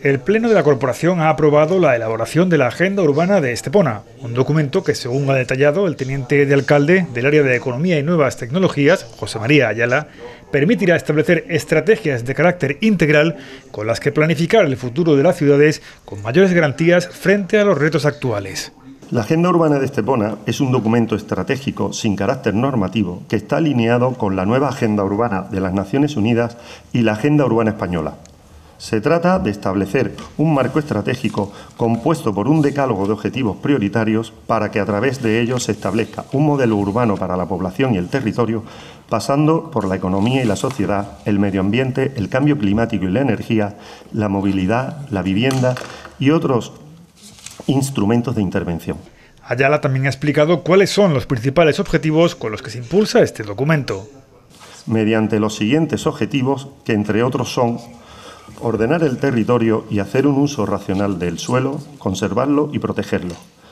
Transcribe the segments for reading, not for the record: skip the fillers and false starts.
El Pleno de la Corporación ha aprobado la elaboración de la Agenda Urbana de Estepona, un documento que, según ha detallado el teniente de alcalde del área de Economía y Nuevas Tecnologías, José María Ayala, permitirá establecer estrategias de carácter integral con las que planificar el futuro de las ciudades con mayores garantías frente a los retos actuales. La Agenda Urbana de Estepona es un documento estratégico sin carácter normativo que está alineado con la nueva Agenda Urbana de las Naciones Unidas y la Agenda Urbana Española. Se trata de establecer un marco estratégico compuesto por un decálogo de objetivos prioritarios para que a través de ellos se establezca un modelo urbano para la población y el territorio, pasando por la economía y la sociedad, el medio ambiente, el cambio climático y la energía, la movilidad, la vivienda y otros instrumentos de intervención. Ayala también ha explicado cuáles son los principales objetivos con los que se impulsa este documento. Mediante los siguientes objetivos, que entre otros son ordenar el territorio y hacer un uso racional del suelo, conservarlo y protegerlo,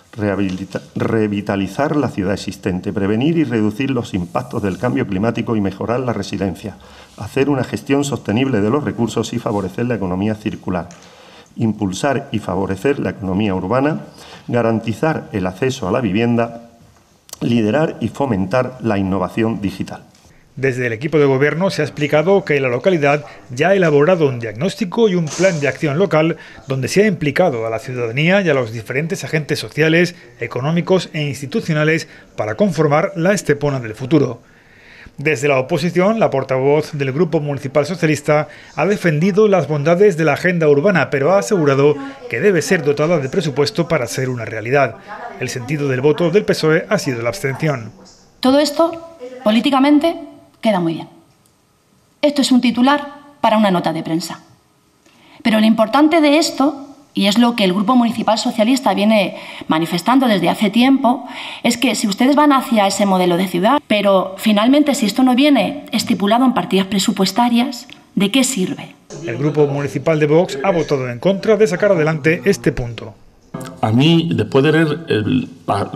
revitalizar la ciudad existente, prevenir y reducir los impactos del cambio climático y mejorar la resiliencia, hacer una gestión sostenible de los recursos y favorecer la economía circular, impulsar y favorecer la economía urbana, garantizar el acceso a la vivienda, liderar y fomentar la innovación digital. Desde el equipo de gobierno se ha explicado que la localidad ya ha elaborado un diagnóstico y un plan de acción local donde se ha implicado a la ciudadanía y a los diferentes agentes sociales, económicos e institucionales para conformar la Estepona del futuro. Desde la oposición, la portavoz del Grupo Municipal Socialista ha defendido las bondades de la agenda urbana, pero ha asegurado que debe ser dotada de presupuesto para ser una realidad. El sentido del voto del PSOE ha sido la abstención. Todo esto, políticamente, queda muy bien. Esto es un titular para una nota de prensa. Pero lo importante de esto, y es lo que el Grupo Municipal Socialista viene manifestando desde hace tiempo, es que si ustedes van hacia ese modelo de ciudad, pero finalmente si esto no viene estipulado en partidas presupuestarias, ¿de qué sirve? El Grupo Municipal de Vox ha votado en contra de sacar adelante este punto. A mí, después de leer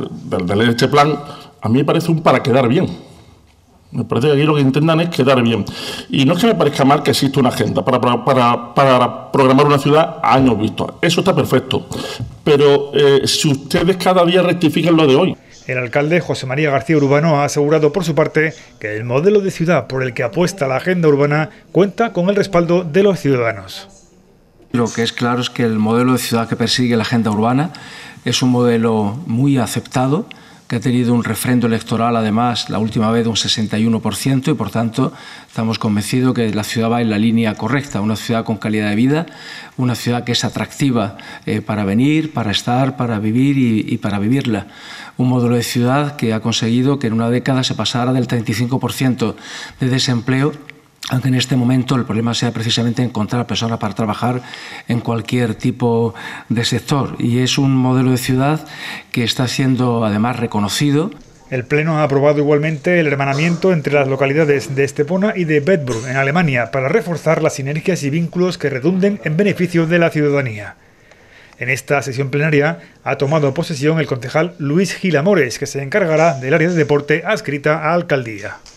este plan, a mí me parece un para quedar bien. Me parece que aquí lo que intentan es quedar bien. Y no es que me parezca mal que exista una agenda para programar una ciudad a años vistos. Eso está perfecto. Pero si ustedes cada día rectifican lo de hoy. El alcalde José María García Urbano ha asegurado por su parte que el modelo de ciudad por el que apuesta la agenda urbana cuenta con el respaldo de los ciudadanos. Lo que es claro es que el modelo de ciudad que persigue la agenda urbana es un modelo muy aceptado, que ha tenido un refrendo electoral, además, la última vez de un 61%, y por tanto estamos convencidos que la ciudad va en la línea correcta, una ciudad con calidad de vida, una ciudad que es atractiva para venir, para estar, para vivir y para vivirla. Un modelo de ciudad que ha conseguido que en una década se pasara del 35% de desempleo, aunque en este momento el problema sea precisamente encontrar personas para trabajar en cualquier tipo de sector. Y es un modelo de ciudad que está siendo además reconocido. El Pleno ha aprobado igualmente el hermanamiento entre las localidades de Estepona y de Bedburg, en Alemania, para reforzar las sinergias y vínculos que redunden en beneficio de la ciudadanía. En esta sesión plenaria ha tomado posesión el concejal Luis Gil Amores, que se encargará del área de deporte adscrita a Alcaldía.